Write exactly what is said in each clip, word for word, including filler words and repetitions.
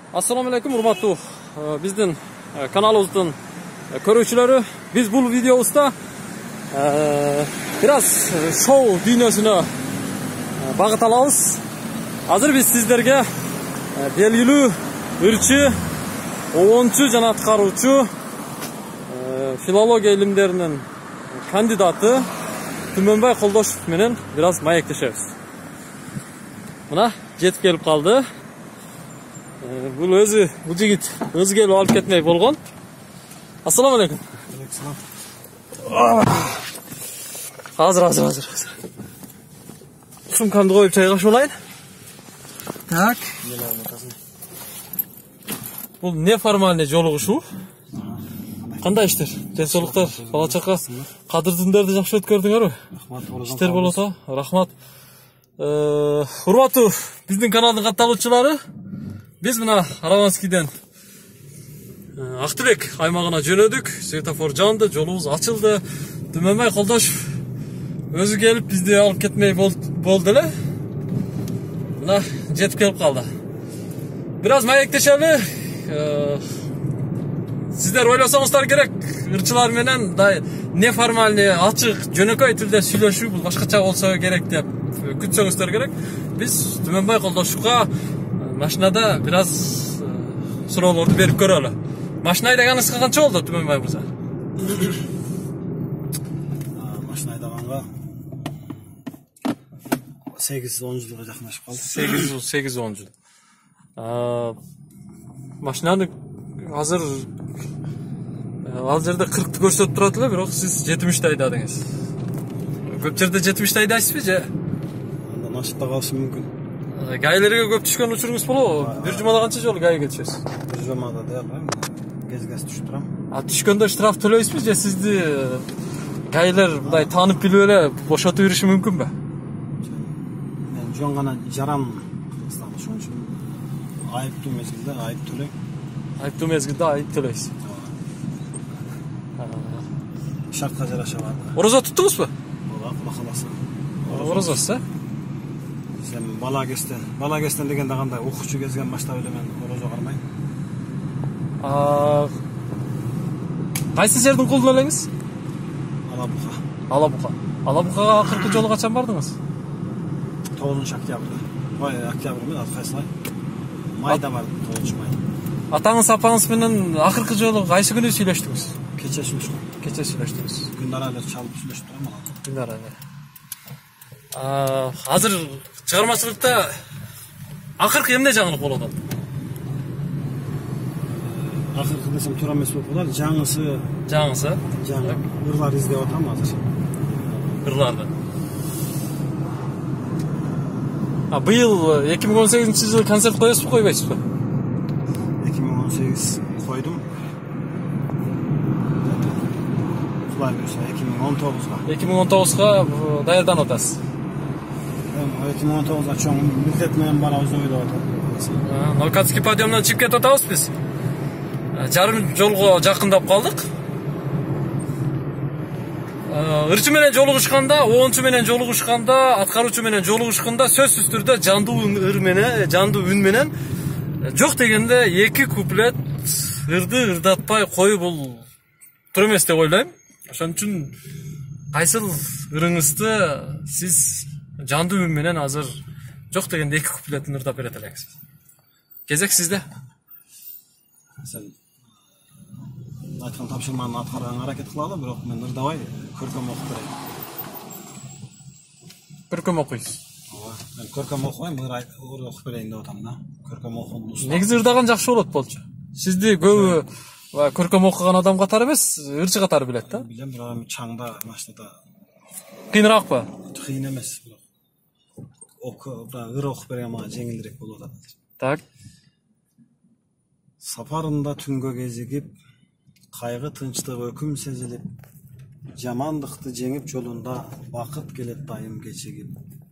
Assalamu alaikum, урматтуу биздин каналыбыздын көрүүчүлөрү. Биз бул видеобузда бир аз шоу дүйнөсүнө багыт алабыз. Азыр биз сиздерге белгилүү ырчы, оончу жана аткаруучу филология илимдеринин кандидаты Түмөнбай Колдошев менен бир аз маектешебиз. Мына жетип келип калды. Бул өзү, бул жигит өзү келип алып кетмей болгон. Ассаламу алейкум. Азыр, азыр, азыр, азыр. Сумкамды коюп чайга ашуулайын. Так. Бул неформальный жолугушуу. Кандай иштер? Денсаулыктар, бала чака, кадыр түндөрдү жакшы өткөрдүңөрбү? Рахмат. Иштер болсо, рахмат. Урматтуу биздин каналдын катталуучулары, биз мына Араванскийден Актүбек аймагына жөнөдүк. Светофор жанды, жолубуз ачылды. Түмөнбай Колдошев өзү келип бизди алып кетмей болду эле. Мына жетип келип калды. Бир аз маектешели. Сиздер ойлосоңуздар керек, ырчылар менен неформальный, ачык, жөнөкөй тилде сүйлөшүү бул башкача болсо керек деп күтсөңүздөр керек. Биз Түмөнбай Колдошевго машинада бир аз суроолорду берип көрөлү. Машина айдаганыңызга канча болду, Түмөнбай мырза? Машина айдаганга сегиз он жылга жакынашып калды. сегиз он жыл. Машинаны азыр ал жерде кыркты көрсөтүп турат эле, бирок сиз жетимишти айдадыңыз. Көп жерде жетимишти айдайсызбы же? Андан ашып да калышы мүмкүн. Гаилерге көп түшкөн учуруңуз болобу? Бир жумада канча жолу гайга түшөсүз? Бир жумада дей албайм. Кез-кез түшүп турам. А түшкөндө штраф төлөйсүзбү же сизди гаилер мындай таанып билип эле бошотуп бериши мүмкүнбү? Мен жөн гана жарам Кыргызстан, ошон үчүн айыптуу мезгилде айып төлөйм. Айыптуу мезгилде айып төлөйсүз. Шартка жараша бар. Орозо туттуңузбу? Ооба, Кула каласы. Орозосуз, э? Сен бала кезден, бала кезден дегенде кандай окуучу кезген баштап эле мен орозо кармайм. А кайсы жердин кулдун элеңиз? Алабука. Алабука. Алабукага акыркы жолу качан бардыңыз? тогузунчу октябрда. Ой, октябрь мен кайсылай? Майда бардым, тогузунчу майда. Атаңыз апаңыз менен акыркы жолу кайсы күнү сүйлөштүңүз? Кече сүйлөштүм. Кече сүйлөштүңүз. Күндара эле чалып сүйлөшүп турам ана. Күндара эле. Азыр чыгармачылыкта акыркы эмне жаңылык болот? Акыркы десем туура эмес болуп калар. Жаңысы, Жаңысы? жаңы ырлар издеп атам азыр. Ырларды. А быйыл эки миң он сегизинчи жылы концерт коесузбу, койбойсузбу? эки миң он сегиз койдум. Кулай берсе эки миң он тогузга. эки миң он тогузга даярданып атасыз. эки миң он тогузга чоң милдет менен барабыз деп ойлоп атам. Новокатский подъемдон чыгып кетип атабыз биз. Жарым жолго жакындап калдык. Ырчы менен жолугушканда, оончу менен жолугушканда, аткаруучу менен жолугушканда сөзсүз түрдө жандуу ыр менен, жандуу үн менен жок дегенде эки куплет ырды ырдатпай коюп бул туура эмес деп ойлойм. Ошон үчүн кайсыл ырыңызды сиз жандуу үн менен азыр жок дегенде эки куплетін ырдап берет элеңиз. Кезек сизде. Сен айткан тапшырманы аткарганга аракет кылалы, бирок мен ырдабай көркөм окуп берейин. Көркөм окуйсуз. Ооба, мен көркөм окубайм, ыр окуп берейин деп атам да. Көркөм окуп. Негизи ырдаган жакшы болот болчу. Сизди көбү көркөм окуган адам катары эмес, ырчы катары билет да? Билем, бирок чаңда машинада кыйыныраакпы? Кыйын эмес, бирок оку, ыр окуп берген мага жеңилирээк болуп атат. Так. Сапарында түнгө кезигип, кайгы тынчтык өкүм сезилип, жамандыкты жеңип жолунда бакыт келет дайым кечигип.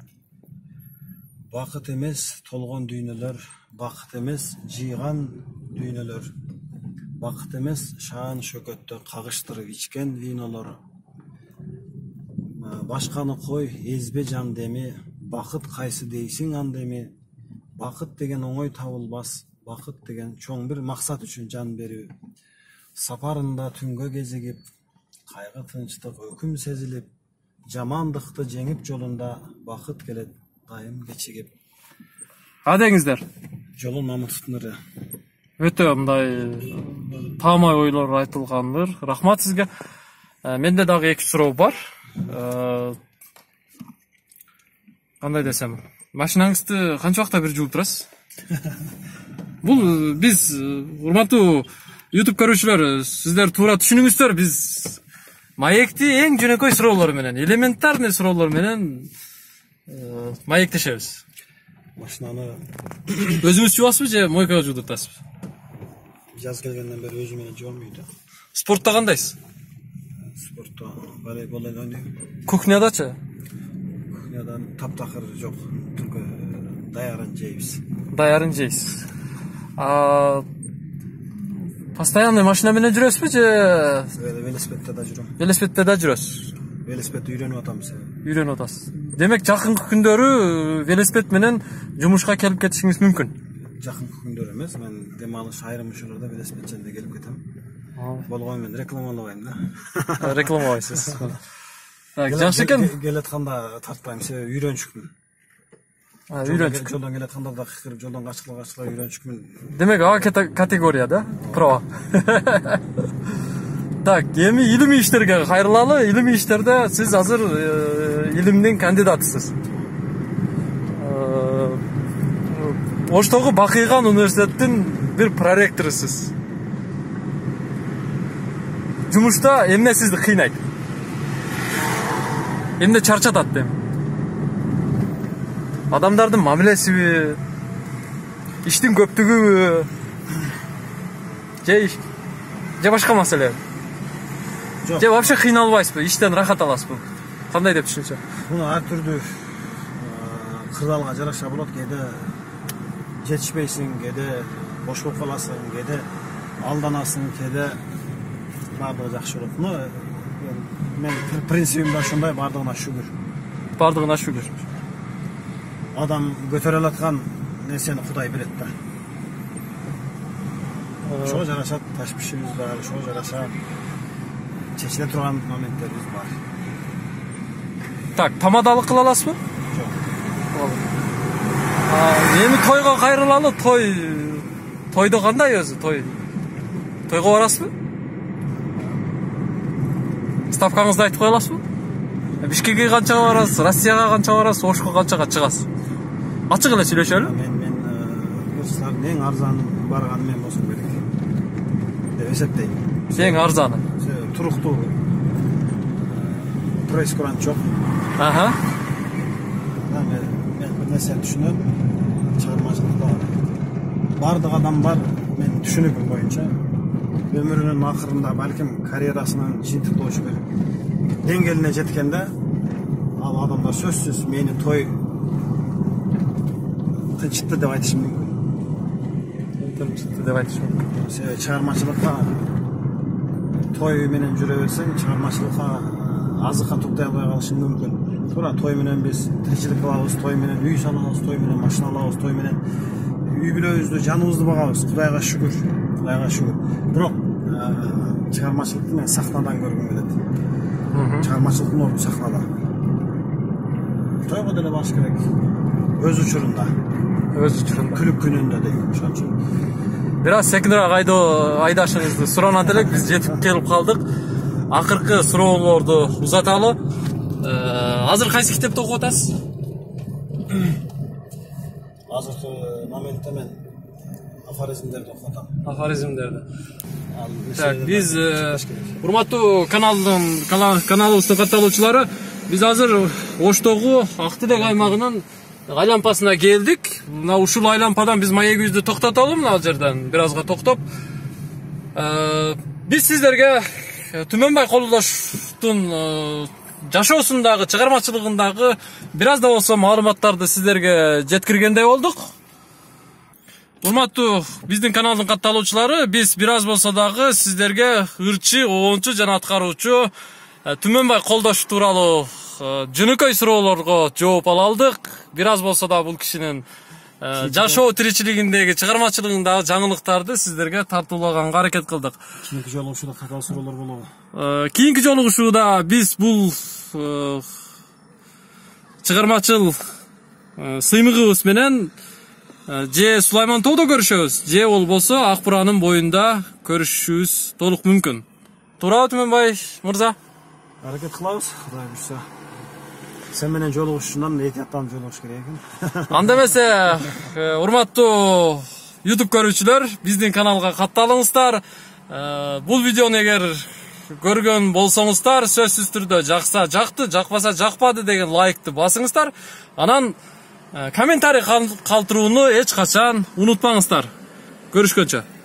Бакыт эмес толгон дүйнөлөр, бакыт эмес жыйган дүйнөлөр, бакыт эмес шаан шөкөттө кагыштырып ичкен винолор. Башканы кой, эзбе жан деми, бакыт кайсы дейсиң анда эми, бакыт деген оңой табылбас, бакыт деген чоң бир максат үчүн жан берүү. Сапарында түнгө кезигип, кайгы тынчтык өкүм сезилип, жамандыкты жеңип жолунда бакыт келет дайым кечигип. Адеңиздер. Жолун Мамытовдун ыры. Өтө мындай таамай ойлор айтылгандыр. Рахмат сизге. Менде дагы эки суроо бар. Кандай десем, машинаңызды канча убакта бир жууп турасыз? Бул биз урматтуу YouTube көрүүчүлөр, сиздер туура түшүнүңүздөр, биз маекти эң жөнөкөй суроолор менен, элементарный суроолор менен маектешебиз. Машинаны өзүңүз жуасызбы же мойкага жуудуртасызбы? Жаз келгенден бери өзүм менен жуам үйдө. Спортто кандайсыз? Спортто волейбол ойнойм. Кухнядачы? Кухнядан таптакыр жок. Только даярын жейбиз. Даярын жейсиз. А постоянный машина менен жүрөсүзбү же велосипедде да жүрөм? Велосипедде да жүрөсүз. Велосипедди үйрөнүп атам сен. Үйрөнүп атасыз. Демек жакынкы күндөрү велосипед менен жумушка келип кетишиңиз мүмкүн. Жакынкы күндөр эмес, мен дем алыш айрым учурларда велосипед менен келип кетем. Болгон мен рекламалабайм да. Рекламалайсыз. Так, жакшы экен. Келатканда тартпайм, себеби үйрөнчүкмүн. А, үйрөнчүк. Жолдон келатканда да кырып, жолдон качкыла качкыла үйрөнчүкмүн. Демек А категория да? Про. Так, эми илимий иштерге кайрылалы. Илимий иштерде сиз азыр илимдин кандидатысыз. Оштогу Бакыйган университеттин бир проректорусуз. Жумушта эмне сизди кыйнайт? Эмне чарчатат дейм? Адамдардын мамилесиби, иштин көптүгүбү, же же башка маселе? Жок. Же вообще кыйналбайсызбы, иштен рахат аласызбы? Кандай деп түшүнсөм? Муну ар түрдүү кырдаалга жараша болот. Кээде жетишпейсиң, кээде бош болуп каласың, кээде алданасың, кээде баардыгы жакшы болот. Муну мен принцибим да ошондой, баардыгына шүгүр. Баардыгына шүгүр. Адам көтөрө алаткан нерсени Кудай билет да. Ошого жараша ташбишибиз бар, ошого жараша чечиле турган моменттерибиз бар. Так, тамадалык кыла аласызбы? Жок. Эми тойго кайрылалы, той тойдо кандай өзү, той? Тойго барасызбы? Ставкаңызды айтып кое аласызбы? Бишкекке канчага барасыз, Россияга канчага барасыз, Ошко канчага чыгасыз? Ачык эле сүйлөшөлү. Мен мен кыргызстандын эң арзан барганы мен болсом керек деп эсептейм. Эң арзаны. Туруктуу прейскурант жок. Аха. Мен мен бир нерсени түшүнөм. Чыгармачылыкта бардык адам бар, мен түшүнүгүм боюнча өмүрүнүн акырында балким карьерасынын жыйынтыктоочу деңгээлине жеткенде ал адамдар сөзсүз мени той тынчытты деп айтышы мүмкүн. Тынчытты деп айтышы мүмкүн. Себеби чыгармачылыкка той менен жүрө берсең, чыгармачылыкка азыкка туктай албай калышың мүмкүн. Туура той менен биз тиричилик кылабыз, той менен үй салабыз, той менен машина алабыз, той менен үй бүлөбүздү, жаныбызды багабыз. Кудайга шүгүр, Кудайга шүгүр. Бирок чыгармачылыкты мен сахнадан көргүм келет. Чыгармачылыктын орду сахнада. Тойго деле барыш керек. Өз учурунда. Өз учурунда. Күлүп күнүндө дейм. Ошон үчүн бир аз секинирээк айдоо айдашыңызды суранат элек, биз жетип келип калдык. Акыркы суроолорду узаталы. Азыр кайсы китепти окуп атасыз? Азыркы моментте мен афоризмдерди окуп атам. Афоризмдерди. Так, биз урматтуу каналдын каналыбыздын катталуучулары, биз азыр Оштогу Ак Тилек аймагынын айлампасына келдик. Мына ушул айлампадан биз маегибизди токтотолу, мына жерден бир азга токтоп. Биз сиздерге Түмөнбай Колдоштун жашоосундагы, чыгармачылыгындагы бир аз да болсо маалыматтарды сиздерге жеткиргендей болдук. Урматтуу биздин каналдын катталуучулары, биз бир аз болсо дагы сиздерге ырчы, оончу жана аткаруучу Түмөнбай Колдош тууралуу жөнөкөй суроолорго жооп ала алдык. Бир аз болсо да бул кишинин жашоо тиричилигиндеги чыгармачылыгындагы жаңылыктарды сиздерге тартуулаганга аракет кылдык. Кийинки жолугушууда катал суроолор болобу? Кийинки жолугушууда биз бул чыгармачыл сыймыгыбыз менен же Сулайман тоодо көрүшөбүз, же болбосо Ак Буранын боюнда көрүшүшүбүз толук мүмкүн. Туурабы Түмөнбай мырза? Аракет кылабыз, Кудай буйрса. Sen менен жолугушушунан эки аптам жолугуш керек экен. Анда эмесе, урматтуу YouTube көрүүчүлөр, биздин каналга катталыңыздар. Бул видеону эгер көргөн болсоңуздар, сөзсүз түрдө жакса жакты, жакпаса жакпады деген лайкты басыңыздар. Анан комментарий калтырууну эч качан унутпаңыздар. Көрүшкөнчө.